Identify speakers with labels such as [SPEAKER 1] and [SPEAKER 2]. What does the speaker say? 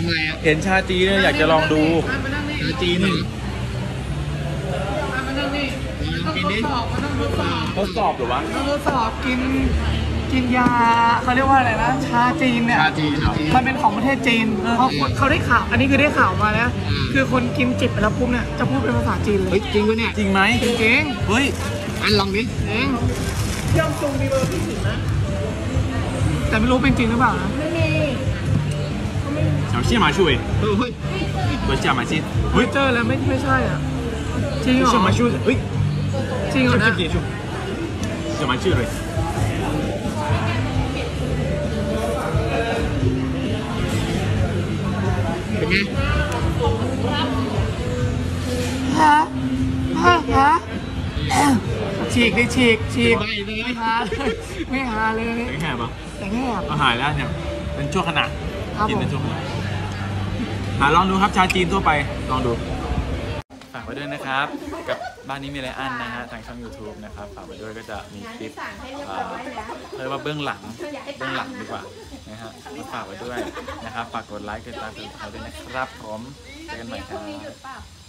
[SPEAKER 1] ำไมอ่ะ
[SPEAKER 2] เห็นชาจีเนี่ยอยากจะลองดู
[SPEAKER 1] ชาจีนเหรอกินดิ
[SPEAKER 2] ทดสอบหรือวะ
[SPEAKER 3] ทดสอบกินยาเขาเรียกว่าอะไรนะชาจีนเนี่ยมันเป็นของประเทศจีนเขาได้ข่าวอันนี้คือได้ข่าวมาแล้วคือคนกินจิบไปแล้วปุ๊บเนี่ยจะพูดเป็นภาษาจีนเลย
[SPEAKER 1] จริงปะเนี่ย
[SPEAKER 2] จริงไหม
[SPEAKER 3] จริง
[SPEAKER 2] เฮ้ย
[SPEAKER 1] อันลองดิ
[SPEAKER 3] ย่อมซุงมีเบอร์พี่สิงนะแต่ไม่รู้เป็นจริงหรือเปล่านะไม่มี
[SPEAKER 2] 小蟹麻雀喂不是马鸡
[SPEAKER 3] เฮ้ยเจอแล้วไม่ใช่อ่ะจริงเหรอ
[SPEAKER 2] 小麻雀เฮ้ย
[SPEAKER 3] จริงเหรอนะ
[SPEAKER 2] 小麻雀เลย
[SPEAKER 1] เป็นไง
[SPEAKER 3] ฮะฉีกดิฉีกไม่หาเลย
[SPEAKER 2] ไม่แค่ปะ
[SPEAKER 3] แต่แค่
[SPEAKER 2] ก็หายแล้วเนี่ยเป็นชั่วขณะกินเป็นชั่วขณะลองดูครับชาจีนทั่วไปลองดูฝากไว้ด้วยนะครับกับบ้านนี้มีอะไรอันนะฮะทางช่อง YouTube นะครับฝากไว้ด้วยก็จะมีคลิปเรียกว่าเบื้องหลังดีกว่านะฮะมาฝากไว้ด้วยนะครับฝากกดไลค์กดติดตามด้วยนะครับผมเจอกันใหม่ครับ